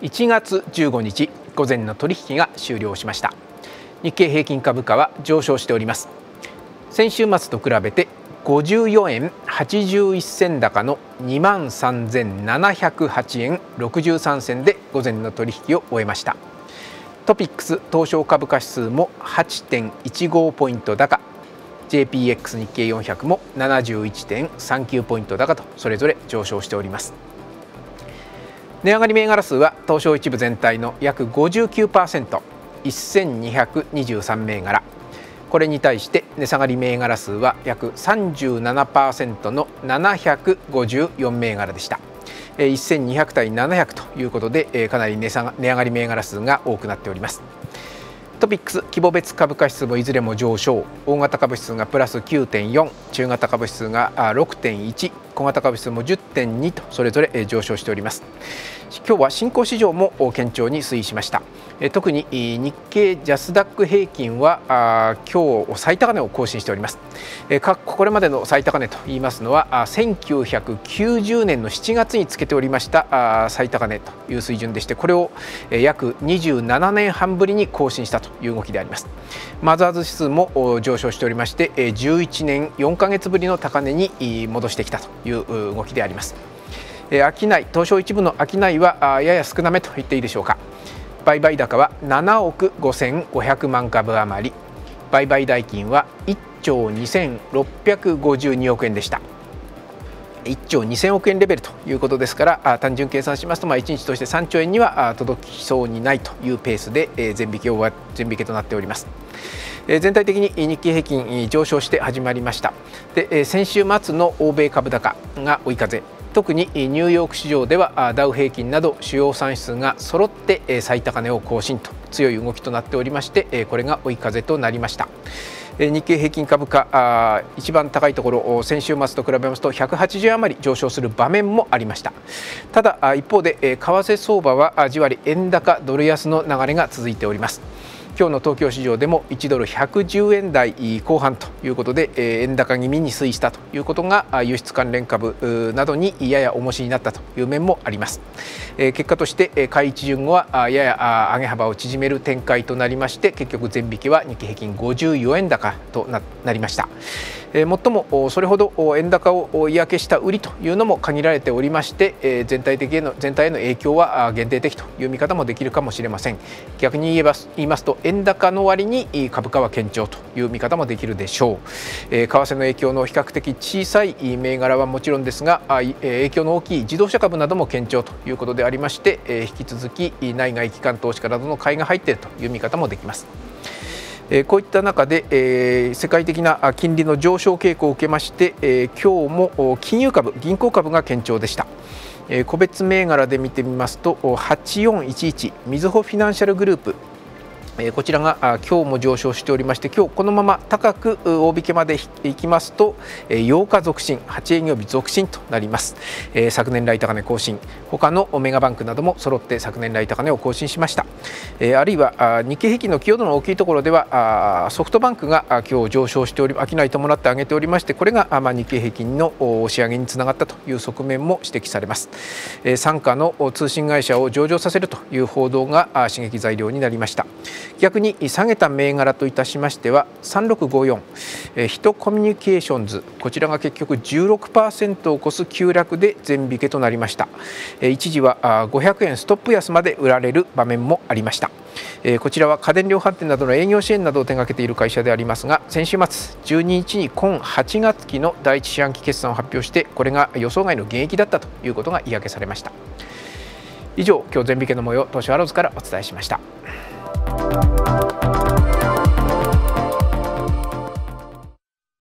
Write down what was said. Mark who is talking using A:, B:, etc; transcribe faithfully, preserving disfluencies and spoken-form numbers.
A: いちがつじゅうごにち午前の取引が終了しました。日経平均株価は上昇しております。先週末と比べてごじゅうよえんはちじゅういっせん高の にまんさんぜんななひゃくはちえんろくじゅうさんせんで午前の取引を終えました。トピックス東証株価指数も はちてんいちご ポイント高、 ジェーピーエックス 日経よんひゃくも ななじゅういってんさんきゅう ポイント高とそれぞれ上昇しております。値上がり銘柄数は東証一部全体の約 ごじゅうきゅうパーセント、せんにひゃくにじゅうさん銘柄。これに対して値下がり銘柄数は約 さんじゅうななパーセント のななひゃくごじゅうよん銘柄でした。せんにひゃく対ななひゃくということでかなり値下が値上がり銘柄数が多くなっております。トピックス規模別株価指数もいずれも上昇、大型株指数がプラス きゅうてんよん、中型株指数が ろくてんいち、小型株指数も じゅってんに とそれぞれ上昇しております。今日は新興市場も堅調に推移しました。特に日経ジャスダック平均は今日最高値を更新しております。これまでの最高値といいますのはせんきゅうひゃくきゅうじゅうねんのしちがつにつけておりました最高値という水準でして、これを約にじゅうななねんはんぶりに更新したという動きであります。マザーズ指数も上昇しておりまして、じゅういちねんよんかげつぶりの高値に戻してきたという動きであります。商い、東証一部の商いはやや少なめと言っていいでしょうか。売買高はななおくごせんごひゃくまんかぶ余り、売買代金はいっちょうにせんろっぴゃくごじゅうにおくえんでした。いっちょうにせんおくえんレベルということですから、単純計算しますと、まあ、いちにちとしてさんちょうえんには届きそうにないというペースで全引けを全引けとなっております。全体的に日経平均上昇して始まりました。で、先週末の欧米株高が追い風、特にニューヨーク市場ではダウ平均など主要産指数が揃って最高値を更新と強い動きとなっておりまして、これが追い風となりました。日経平均株価一番高いところ、先週末と比べますとひゃくはちじゅう余り上昇する場面もありました。ただ一方で為替相場はじわり円高ドル安の流れが続いております。今日の東京市場でもいちドルひゃくじゅうえん台後半ということで円高気味に推移したということが輸出関連株などにやや重しになったという面もあります。結果として買い一巡後はやや上げ幅を縮める展開となりまして、結局全引けは日経平均ごじゅうよえん高となりました。最もそれほど円高を嫌気した売りというのも限られておりまして、全体的への全体への影響は限定的という見方もできるかもしれません。逆に言えば言いますと、円高の割に株価は堅調という見方もできるでしょう。為替の影響の比較的小さい銘柄はもちろんですが、影響の大きい自動車株なども堅調ということでありまして、引き続き内外機関投資家などの買いが入っているという見方もできます。こういった中で世界的な金利の上昇傾向を受けまして、今日も金融株、銀行株が堅調でした。個別銘柄で見てみますとはちよんいちいちみずほフィナンシャルグループ、こちらが今日も上昇しておりまして、今日このまま高く大引けまでいきますとようか続伸、はちえいぎょうび続伸となります。昨年来高値更新、他のメガバンクなども揃って昨年来高値を更新しました。あるいは日経平均の寄与度の大きいところではソフトバンクが今日上昇しており、商い伴って上げておりまして、これが日経平均の押し上げにつながったという側面も指摘されます。傘下の通信会社を上場させるという報道が刺激材料になりました。逆に下げた銘柄といたしましてはさんろくごよん、ヒトコミュニケーションズ、こちらが結局 じゅうろくパーセント を超す急落で全引けとなりました。一時はごひゃくえんストップ安まで売られる場面もありました。こちらは家電量販店などの営業支援などを手掛けている会社でありますが、先週末じゅうににちに今はちがつきの第一四半期決算を発表して、これが予想外の減益だったということが嫌気されました。以上、今日全引けの模様、東証アローズからお伝えしました。